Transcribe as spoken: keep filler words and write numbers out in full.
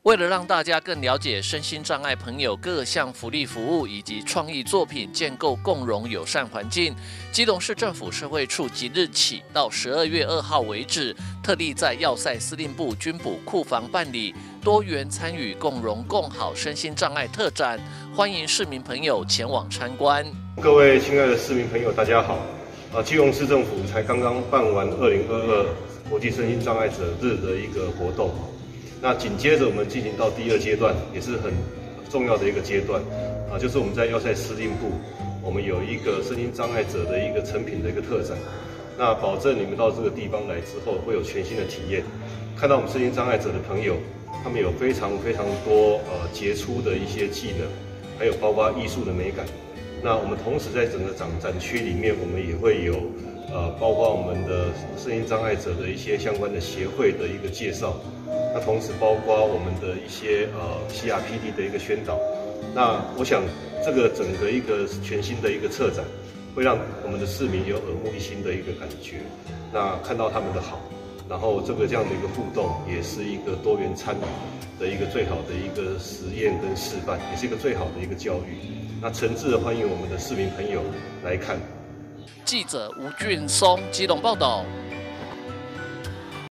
为了让大家更了解身心障碍朋友各项福利服务以及创意作品，建构共融友善环境，基隆市政府社会处即日起到十二月二号为止，特地在要塞司令部军补库房办理多元参与共融共好身心障碍特展，欢迎市民朋友前往参观。 各位亲爱的市民朋友，大家好。啊，基隆市政府才刚刚办完二零二二国际身心障碍者日的一个活动。那紧接着我们进行到第二阶段，也是很重要的一个阶段，啊，就是我们在要塞司令部，我们有一个身心障碍者的一个成品的一个特展。那保证你们到这个地方来之后，会有全新的体验，看到我们身心障碍者的朋友，他们有非常非常多呃杰出的一些技能，还有包括艺术的美感。那我们同时在整个展展区里面，我们也会有呃包括我们的身心障碍者的一些相关的协会的一个介绍。那同时包括我们的一些呃 C R P D 的一个宣导，那我想这个整个一个全新的一个策展，会让我们的市民有耳目一新的一个感觉，那看到他们的好，然后这个这样的一个互动，也是一个多元参与的一个最好的一个实验跟示范，也是一个最好的一个教育。那诚挚的欢迎我们的市民朋友来看。 记者吴俊松基隆报道。